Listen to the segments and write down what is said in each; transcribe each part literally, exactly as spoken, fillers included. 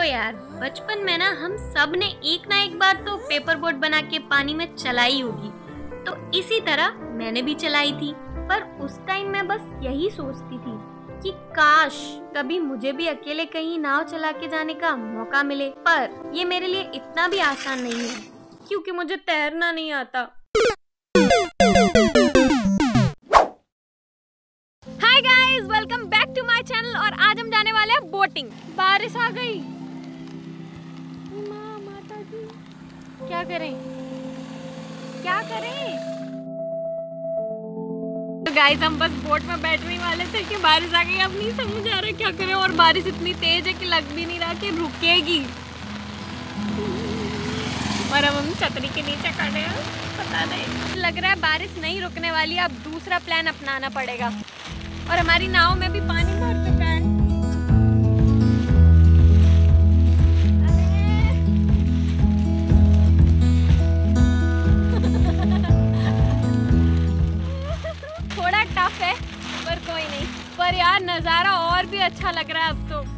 यार, बचपन में ना हम सब ने एक ना एक बार तो पेपर बोट बना के पानी में चलाई होगी, तो इसी तरह मैंने भी चलाई थी। पर उस टाइम मैं बस यही सोचती थी कि काश कभी मुझे भी अकेले कहीं नाव चला के जाने का मौका मिले, पर ये मेरे लिए इतना भी आसान नहीं है क्योंकि मुझे तैरना नहीं आता। Hi guys, welcome back to my channel. और आज हम जाने वाले हैं बोटिंग। बारिश आ गई, माँ माता जी, क्या करें क्या करें? तो गाइस हम बस बोट में बैठने वाले थे कि बारिश आ गई। अब नहीं समझ आ रहा क्या करें, और बारिश इतनी तेज है कि लग भी नहीं रहा कि रुकेगी। और अब हम छतरी के नीचे खड़े हैं, पता नहीं, लग रहा है बारिश नहीं रुकने वाली। अब दूसरा प्लान अपनाना पड़ेगा। और हमारी नाव में भी पानी भर चुका है। थोड़ा टफ है पर कोई नहीं। पर यार नज़ारा और भी अच्छा लग रहा है अब तो।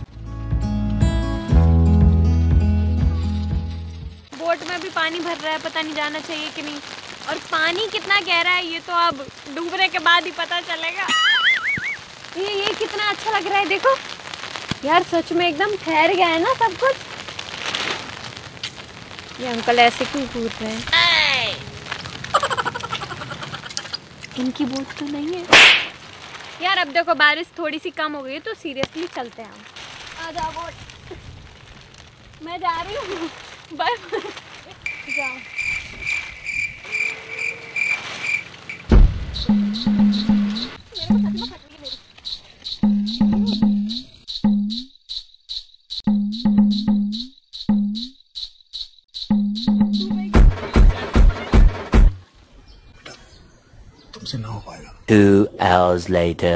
बोट में भी पानी भर रहा है, पता नहीं जाना चाहिए कि नहीं। और पानी कितना गहरा है ये तो अब डूबने के बाद ही पता चलेगा। ये ये कितना अच्छा लग रहा है, देखो यार, सच में एकदम ठहर गया है ना सब कुछ। ये अंकल ऐसे क्यों कूद रहे हैं? इनकी बोट तो नहीं है यार। अब देखो बारिश थोड़ी सी कम हो गई है तो सीरियसली चलते हैं हम। आ जाओ बोट, मैं जा रही हूँ, बाय बाय, जाओ। तुमसे ना हो पाएगा। Two hours later.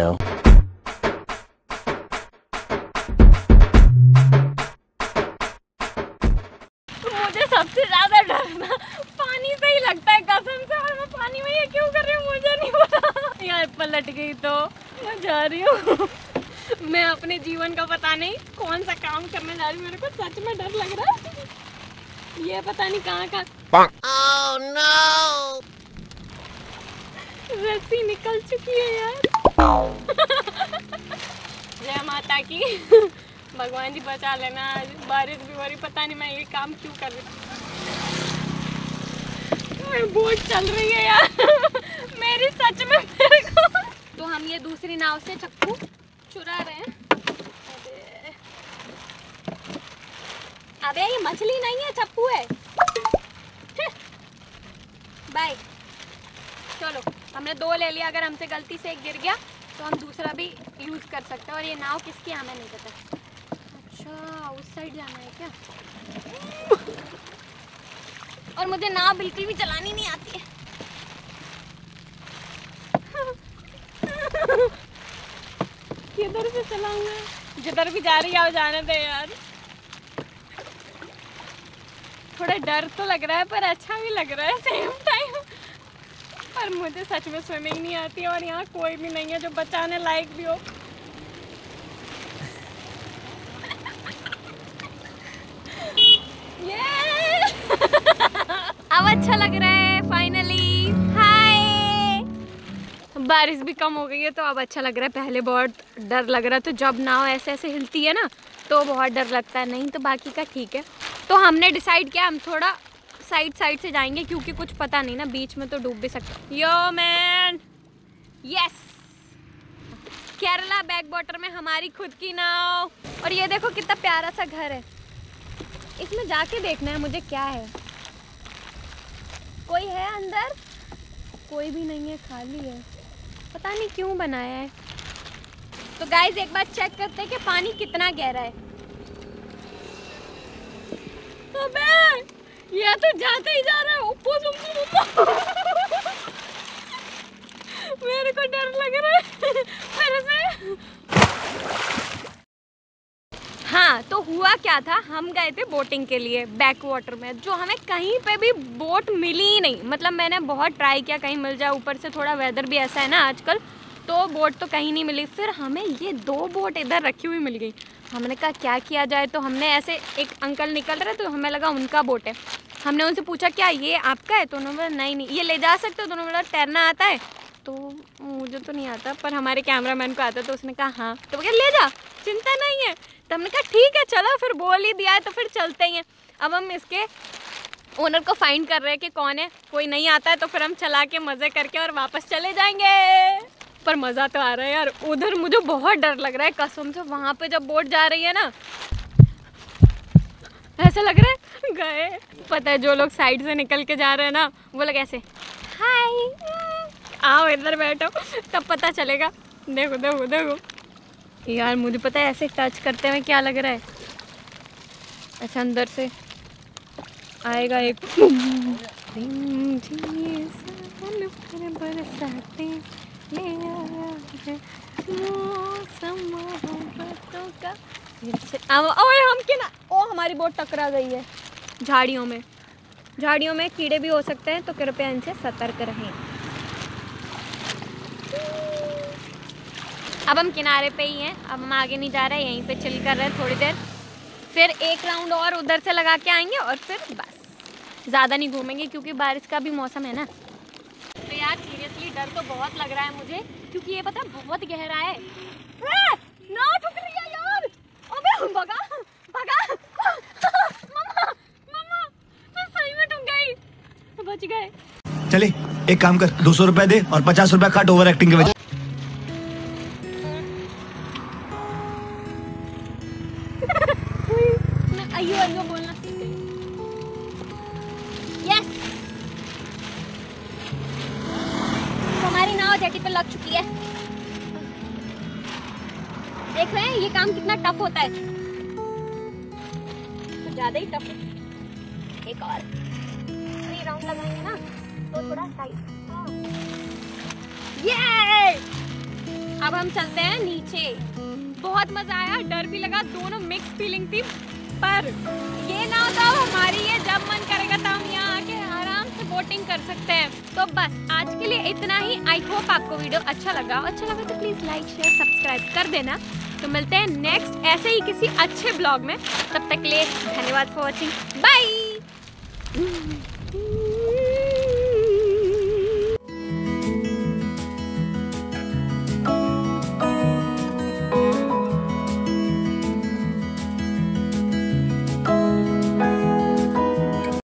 मुझे सबसे ज्यादा डर ना पानी से ही लगता है, कसम से। और मैं पानी में ये क्यों कर रही हूँ मुझे नहीं पता। यार पलट गई तो मैं जा रही हूँ। मैं अपने जीवन का पता नहीं कौन सा काम करने जा रही हूँ। मेरे को सच में डर लग रहा है। ये पता नहीं कहाँ का। oh, no! रस्सी निकल चुकी है यार। जय माता की। भगवान जी बचा लेना। बारिश भी हो रही, पता नहीं मैं ये काम क्यों कर रही हूँ। बोट चल रही है यार। मेरी सच में मेरे को। तो हम ये दूसरी नाव से चक्कू चुरा रहे हैं। अबे अबे ये मछली नहीं है, चप्पू है। बाय। चलो हमने दो ले लिया। अगर हमसे गलती से एक गिर गया तो हम दूसरा भी यूज़ कर सकते हैं। और ये नाव किसकी है हमें नहीं पता। अच्छा उस साइड जाना है क्या? और मुझे नाव बिल्कुल भी चलानी नहीं आती है। किधर से चलाऊंगा? जिधर भी जा रही है जाने दे यार। थोड़ा डर तो लग रहा है पर अच्छा भी लग रहा है सेम टाइम। पर मुझे सच में स्विमिंग नहीं आती है और यहाँ कोई भी नहीं है जो बचाने लायक भी हो। ये अब अच्छा लग रहा है फाइनली। हाय, बारिश भी कम हो गई है तो अब अच्छा लग रहा है। पहले बहुत डर लग रहा था, तो जब नाव ऐसे ऐसे हिलती है ना तो बहुत डर लगता है। नहीं तो बाकी का ठीक है। तो हमने डिसाइड किया हम थोड़ा साइड साइड से जाएंगे क्योंकि कुछ पता नहीं ना, बीच में तो डूब भी सकते। Yo man, yes, Kerala backwater में हमारी खुद की नाव। और ये देखो कितना प्यारा सा घर है। इसमें जाके देखना है मुझे क्या है। कोई है अंदर? कोई भी नहीं है, खाली है। पता नहीं क्यों बनाया है। तो गाइस एक बार चेक करते हैं कि पानी कितना गहरा है। अबे ये तो जाते ही जा रहा है। ऊपर मेरे को डर लग रहा है मेरे से। हाँ तो हुआ क्या था, हम गए थे बोटिंग के लिए बैक वाटर में, जो हमें कहीं पे भी बोट मिली ही नहीं। मतलब मैंने बहुत ट्राई किया कहीं मिल जाए, ऊपर से थोड़ा वेदर भी ऐसा है ना आजकल, तो बोट तो कहीं नहीं मिली। फिर हमें ये दो बोट इधर रखी हुई मिल गई। हमने कहा क्या किया जाए, तो हमने ऐसे एक अंकल निकल रहे तो हमें लगा उनका बोट है। हमने उनसे पूछा क्या ये आपका है, तो उन्होंने बोला नहीं नहीं ये ले जा सकते हो। तो उन्होंने बोला तैरना आता है, तो मुझे तो नहीं आता पर हमारे कैमरामैन को आता। तो उसने कहा हाँ, तो वो ले जा चिंता नहीं है। तो हमने कहा ठीक है चलो, फिर बोल ही दिया है तो फिर चलते ही हैं। अब हम इसके ओनर को फाइंड कर रहे हैं कि कौन है, कोई नहीं आता है तो फिर हम चला के मज़े करके और वापस चले जाएंगे। पर मज़ा तो आ रहा है यार। उधर मुझे बहुत डर लग रहा है कसम से, वहाँ पे जब बोट जा रही है ना ऐसा लग रहा है गए। पता है जो लोग साइड से निकल के जा रहे हैं ना वो लोग ऐसे हाय आओ इधर बैठो, तब पता चलेगा। देखो देखो देखो यार, मुझे पता है ऐसे टच करते हुए क्या लग रहा है, ऐसे अंदर से आएगा एक ओए हम के ना ओ हमारी बोट टकरा गई है झाड़ियों में। झाड़ियों में कीड़े भी हो सकते हैं तो कृपया इनसे सतर्क रहें। अब हम किनारे पे ही हैं, अब हम आगे नहीं जा रहे, यहीं पे चिल कर रहे हैं थोड़ी देर, फिर एक राउंड और उधर से लगा के आएंगे और फिर बस ज़्यादा नहीं घूमेंगे क्योंकि बारिश का भी मौसम है ना। तो यार सीरियसली डर तो बहुत लग रहा है मुझे क्योंकि ये पता बहुत गहरा है। ना ठुक रही है यार, अबे भगा भगा मम्मा मम्मा मैं सही में ठुक गई, बच गए। चले एक काम कर, दो सौ रुपए दे और पचास रुपए काट ओवर एक्टिंग के वजह। अयो अयो बोलना सीख गई। यस हमारी नाव जेटी पे लग चुकी है। देख रहे हैं ये काम कितना टफ होता है, तो ज्यादा ही टफ है। एक और थ्री राउंड लगाएंगे ना तो थोड़ा टाइट। ये अब हम चलते हैं नीचे। बहुत मजा आया, डर भी लगा, दोनों मिक्स फीलिंग थी। पर ये ना होता हमारी, ये जब मन करेगा तब हम यहाँ आके आराम से बोटिंग कर सकते हैं। तो बस आज के लिए इतना ही। आई होप आपको वीडियो अच्छा लगा, अच्छा लगा तो प्लीज़ लाइक शेयर सब्सक्राइब कर देना। तो मिलते हैं नेक्स्ट ऐसे ही किसी अच्छे ब्लॉग में, तब तक के लिए धन्यवाद फॉर वॉचिंग, बाय।